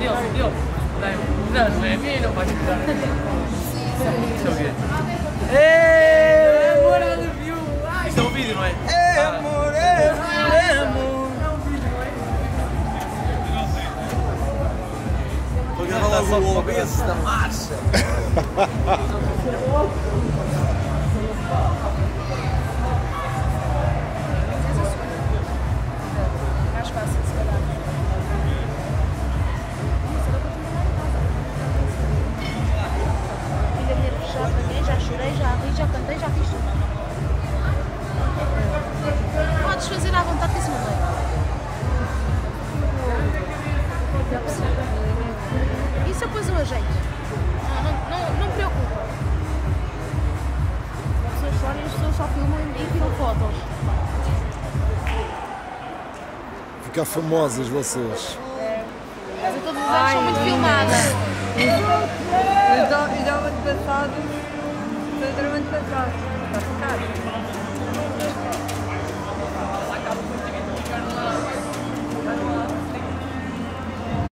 Dio. Dai, dai, vieni, lo faccio vedere. Amore di più. Stiamo video, ma amore. Vou gravar logo o obeso da marcha. Mais fácil de se calhar. Filha minha, já apanhei, já chorei, já ri, já cantei, já fiz tudo. Podes fazer à vontade que isso não é. Isso eu pus o ajeito. Não preocupa. As pessoas choram e as pessoas só filmam e tiram fotos. Ficar famosas vocês. Mas eu estou a dizer que sou muito filmada. E já o ano passado, foi durante o ano passado. Está ficado.